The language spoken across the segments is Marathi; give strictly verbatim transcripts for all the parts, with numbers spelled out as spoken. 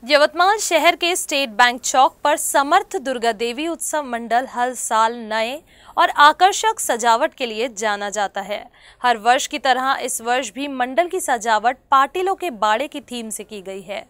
यवतमाल शहर के स्टेट बैंक चौक पर समर्थ दुर्गा देवी उत्सव मंडल हर साल नए और आकर्षक सजावट के लिए जाना जाता है। हर वर्ष की तरह इस वर्ष भी मंडल की सजावट पाटिलों के बाड़े की थीम से की गई है।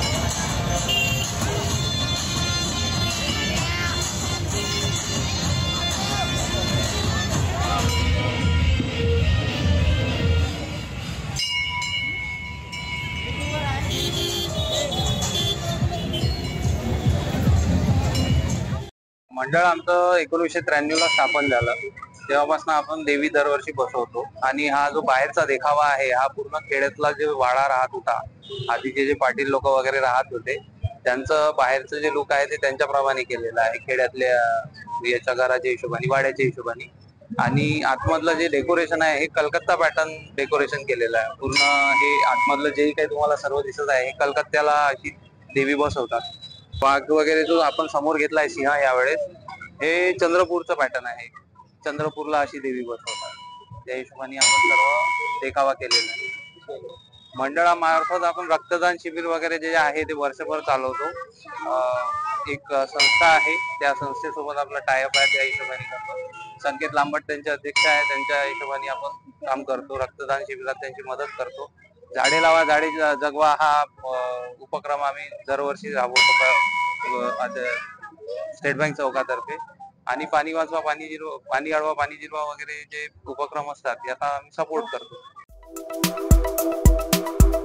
मंडळ आमचं एकोणीसशे त्र्याण्णव ला स्थापन झालं। तेव्हापासून आपण देवी दरवर्षी बसवतो आणि हा जो बाहेरचा देखावा आहे हा पूर्ण खेड्यातला जे वाडा राहत होता, आधीचे जे पाटील लोक वगैरे राहत होते त्यांचं बाहेरचं जे लुक आहे ते त्यांच्याप्रमाणे केलेलं आहे, खेड्यातल्या याच्या घराच्या हिशोबाने, वाड्याच्या हिशोबाने। आणि आतमधलं जे डेकोरेशन आहे हे कलकत्ता पॅटर्न डेकोरेशन केलेलं आहे। पूर्ण हे आतमधलं जे काही तुम्हाला सर्व दिसत आहे हे कलकत्त्याला अशी देवी बसवतात। वाघ वगैरे जो आपण समोर घेतलाय सिंह यावेळेस हे चंद्रपूरचं पॅटर्न आहे। चंद्रपूरला अशी देवी बसवतात, त्या हिशोबाने आपण सर्व देखावा केलेला आहे। मंडळामार्फत आपण रक्तदान शिबिर वगैरे जे आहे ते वर्षभर चालवतो। एक संस्था आहे, त्या संस्थेसोबत आपला टायअप आहे, त्या हिशोबाने करतो। संकेत लांबट त्यांचे अध्यक्ष आहे, त्यांच्या हिशोबाने आपण काम करतो। रक्तदान शिबिरात त्यांची मदत करतो। झाडे लावा झाडे जगवा हा उपक्रम आम्ही दरवर्षी राबवतो स्टेट बँक चौकातर्फे। आणि पाणी वाचवा पाणी जिरवा पाणी अडवा पाणी जिरवा वगैरे जे उपक्रम असतात याचा आम्ही सपोर्ट करतो।